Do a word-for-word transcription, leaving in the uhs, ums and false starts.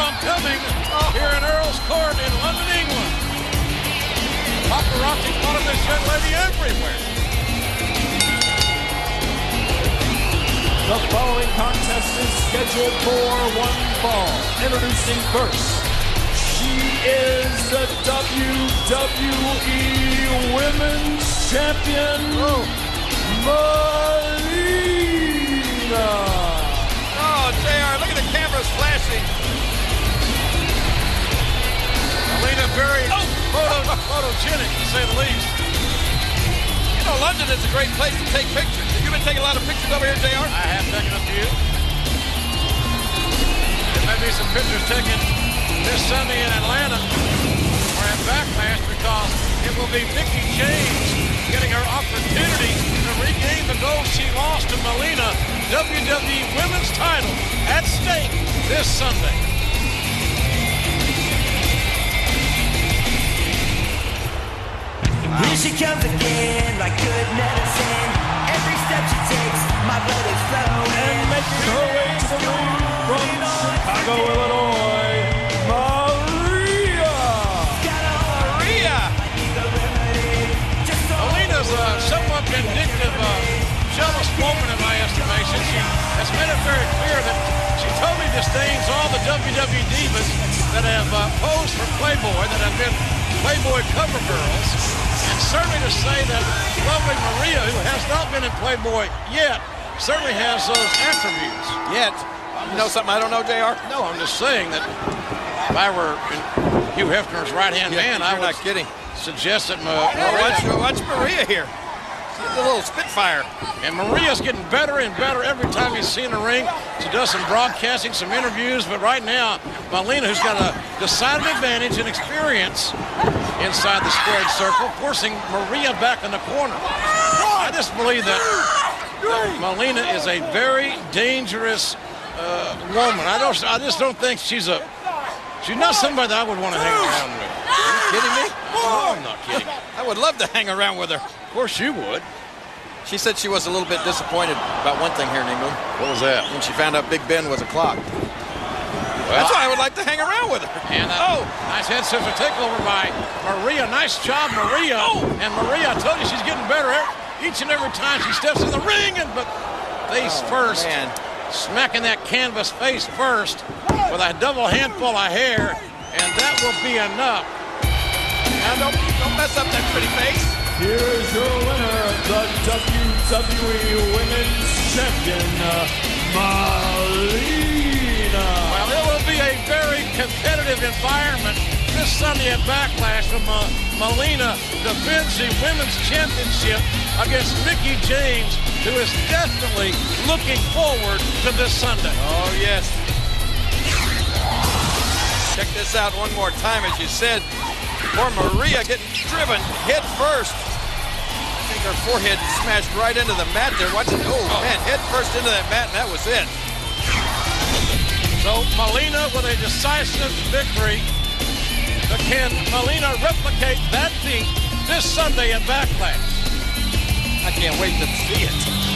coming here in Earl's Court in London, England. Paparazzi following this young lady everywhere. The following contest is scheduled for one fall. Introducing first, she is the W W E Women's Champion, oh. Melina. Oh, J R, look at the cameras flashing. Melina very oh. photo, photogenic, to say the least. You know, London is a great place to take pictures. Have you been taking a lot of pictures over here, J R? I have taken a few. There may be some pictures taken this Sunday in Atlanta or at Backlash, because it will be Mickie James getting her opportunity to regain the gold she lost to Melina. W W E Women's title at stake this Sunday. Here she comes again, like good medicine. Every step she takes, my blood is flowing. And making her way to the ring from Chicago, Illinois, Maria. Maria. Melina's a somewhat vindictive, uh, jealous woman in my estimation. She has made it very clear that she totally disdains all the W W E divas that have uh, posed for Playboy, that have been Playboy cover girls. And certainly to say that lovely Maria, who has not been in Playboy yet, certainly has those attributes. Yet. You know something I don't know, J R? No, I'm just saying that if I were Hugh Hefner's right-hand yeah, man, I would not kidding. suggest that Ma Well, Maria... watch, watch Maria here. She's a little spitfire. And Maria's getting better and better every time you see in the ring. She does some broadcasting, some interviews, but right now, Melina, who's got a decided advantage and experience inside the squared circle, forcing Maria back in the corner. I just believe that, that Melina is a very dangerous uh, woman. I don't. I just don't think she's a. She's not somebody that I would want to hang around with. Are you kidding me? No, I'm not kidding. I would love to hang around with her. Of course you would. She said she was a little bit disappointed about one thing here in England. What was that? When she found out Big Ben was a clock. Well, that's why I would like to hang around with her. And uh, oh, nice head scissor takeover by Maria. Nice job, Maria. Oh. And Maria, I told you she's getting better each and every time she steps in the ring. And but face oh, first, man. smacking that canvas face first with a double handful of hair, and that will be enough. Now don't don't mess up that pretty face. Here's your winner, the W W E Women's Champion, Melina. Well, it will be a very competitive environment this Sunday at Backlash when uh, Melina defends the Women's Championship against Mickie James, who is definitely looking forward to this Sunday. Oh, yes. Check this out one more time, as you said. Poor Maria getting driven head first. I think her forehead smashed right into the mat there. Watch it. Oh, man, head first into that mat, and that was it. So Melina with a decisive victory. But can Melina replicate that feat this Sunday at Backlash? I can't wait to see it.